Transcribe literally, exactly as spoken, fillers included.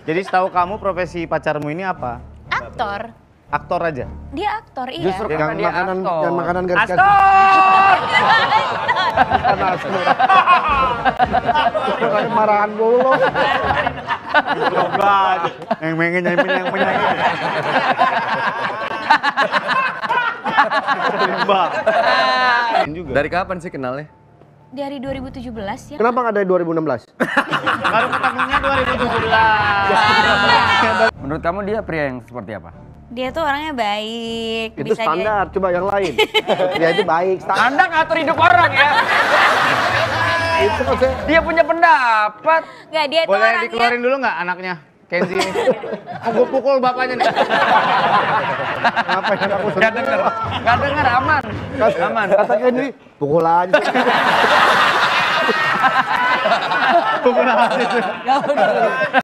Jadi setahu kamu profesi pacarmu ini apa? Aktor. Aktor aja? Dia aktor, iya. Justru karena Yang dia makanan, aktor. yang makanan garis-garis. Astor! Bukan asli. Bukan marahan mulu. Coba. Yang mengen, yang mengen, yang mengen. Mbak. Juga. Dari kapan sih kenalnya? Dari dua ribu tujuh belas ya. Kenapa nggak dari dua ribu enam belas? Baru ketemunya dua ribu tujuh belas. Menurut kamu dia pria yang seperti apa? Dia tuh orangnya baik. Itu bisa standar, coba yang lain. Dia itu baik, standar. Anda ngatur hidup orang ya? Itu maksudnya. Dia punya pendapat. Nggak, dia tuh Boleh orangnya. dikeluarin dulu nggak anaknya? Kenzi ini. Aku pukul bapaknya nih. Ngapain aku Gak denger, gak denger, aman. Aman. Kata Kenzi, pukul aja. Pukul aja.